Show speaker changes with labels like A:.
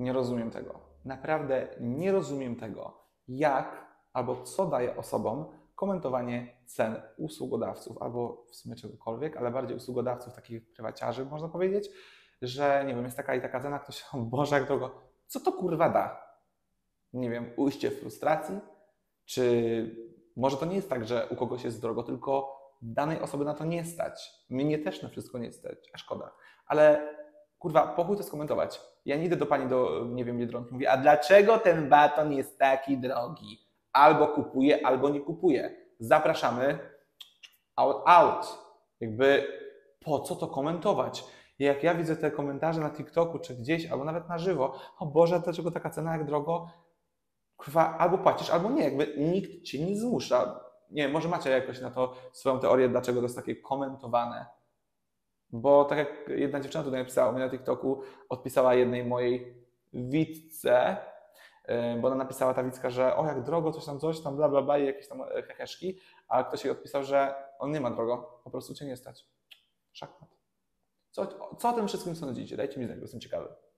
A: nie rozumiem tego. Naprawdę nie rozumiem tego, jak albo co daje osobom komentowanie cen usługodawców, albo w sumie czegokolwiek, ale bardziej usługodawców, takich prywaciarzy, można powiedzieć, że nie wiem, jest taka i taka cena, ktoś, o Boże, jak drogo. Co to kurwa da? Nie wiem, ujście w frustracji? Czy może to nie jest tak, że u kogoś jest drogo, tylko danej osoby na to nie stać. Mnie też na wszystko nie stać, a szkoda. Ale kurwa, po chuj to skomentować. Ja nie idę do pani do, nie wiem, Biedronki, mówię, a dlaczego ten baton jest taki drogi? Albo kupuję, albo nie kupuję. Zapraszamy, out. Jakby po co to komentować? Jak ja widzę te komentarze na TikToku czy gdzieś, albo nawet na żywo, o Boże, dlaczego taka cena jak drogo? Kurwa, albo płacisz, albo nie. Jakby nikt cię nie zmusza. Nie wiem, może macie jakoś na to swoją teorię, dlaczego to jest takie komentowane. Bo tak jak jedna dziewczyna tutaj napisała mi na TikToku, odpisała jednej mojej widzce, bo ona napisała ta widzka, że o jak drogo, coś tam, bla bla bla i jakieś tam heheszki, a ktoś jej odpisał, że on nie ma drogo, po prostu cię nie stać. Szachmat. Co o tym wszystkim sądzicie? Dajcie mi znać, bo jestem ciekawy.